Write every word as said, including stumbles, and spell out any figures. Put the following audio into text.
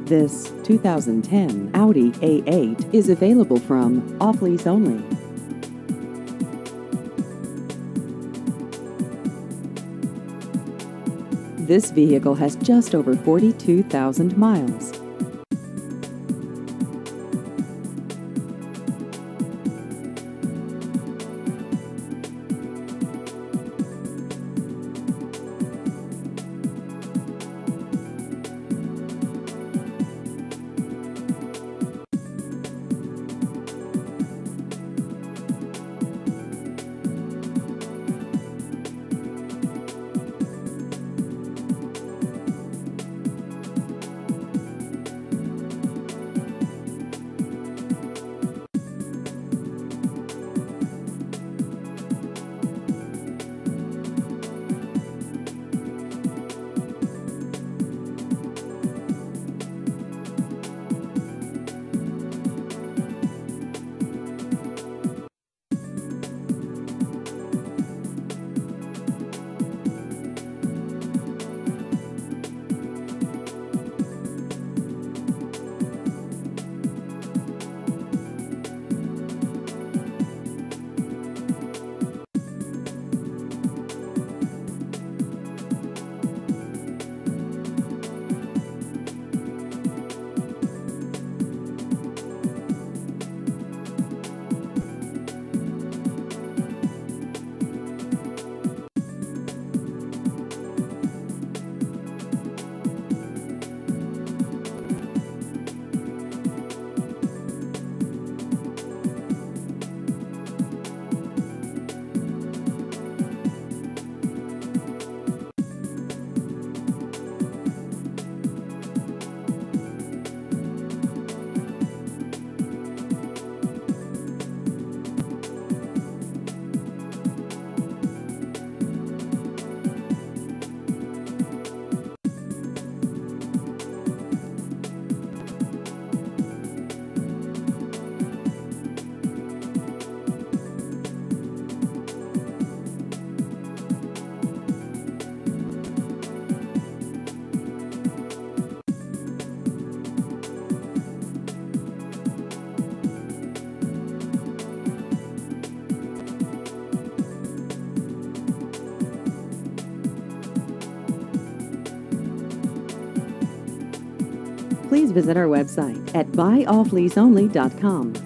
This two thousand ten Audi A eight is available from Off Lease Only. This vehicle has just over forty-two thousand miles. Please visit our website at buy off lease only dot com.